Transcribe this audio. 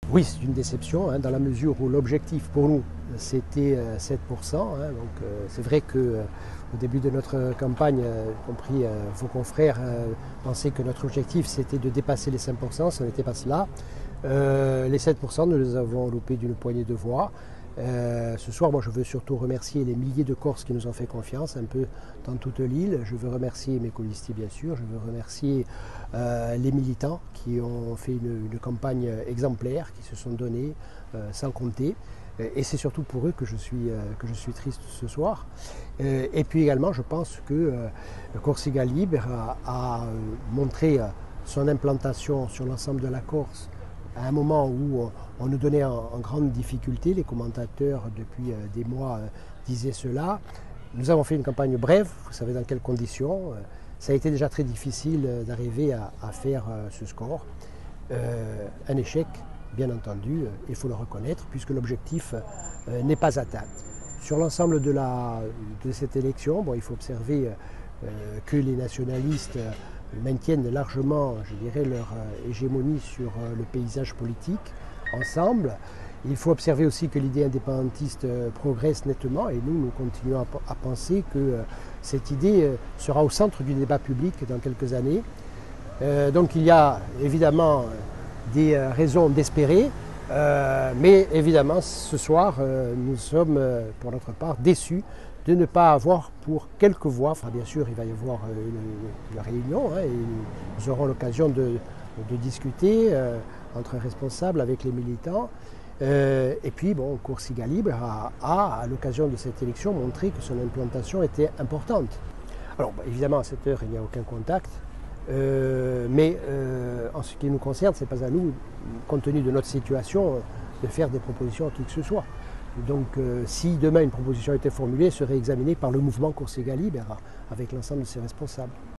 Oui, c'est une déception, dans la mesure où l'objectif pour nous, c'était 7%. Donc c'est vrai qu'au début de notre campagne, y compris vos confrères pensaient que notre objectif c'était de dépasser les 5%, ce n'était pas cela. Les 7%, nous les avons loupés d'une poignée de voix. Ce soir, moi, je veux surtout remercier les milliers de Corses qui nous ont fait confiance, un peu dans toute l'île. Je veux remercier mes colistiers, bien sûr. Je veux remercier les militants qui ont fait une campagne exemplaire, qui se sont donnés sans compter. Et c'est surtout pour eux que je suis triste ce soir. Et puis également, je pense que Corsica Libre a montré son implantation sur l'ensemble de la Corse à un moment où on nous donnait en grande difficulté. Les commentateurs, depuis des mois, disaient cela. Nous avons fait une campagne brève, vous savez dans quelles conditions. Ça a été déjà très difficile d'arriver à faire ce score. Un échec, bien entendu, il faut le reconnaître, puisque l'objectif n'est pas atteint. Sur l'ensemble de cette élection, il faut observer que les nationalistes maintiennent largement, je dirais, leur hégémonie sur le paysage politique ensemble. Il faut observer aussi que l'idée indépendantiste progresse nettement et nous continuons à penser que cette idée sera au centre du débat public dans quelques années. Donc il y a évidemment des raisons d'espérer, mais évidemment ce soir nous sommes pour notre part déçus de ne pas avoir pour quelques voix, enfin bien sûr il va y avoir une réunion et nous aurons l'occasion de discuter entre responsables avec les militants. Et puis Corsica Libre a à l'occasion de cette élection montré que son implantation était importante. Alors évidemment à cette heure il n'y a aucun contact, mais en ce qui nous concerne, ce n'est pas à nous, compte tenu de notre situation, de faire des propositions à qui que ce soit. Donc si demain une proposition était formulée, elle serait examinée par le mouvement Corsica Libre avec l'ensemble de ses responsables.